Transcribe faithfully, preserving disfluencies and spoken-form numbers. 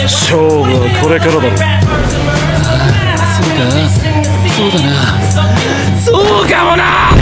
勝負はこれからだろう。 そうか、そうだな、そうかもな。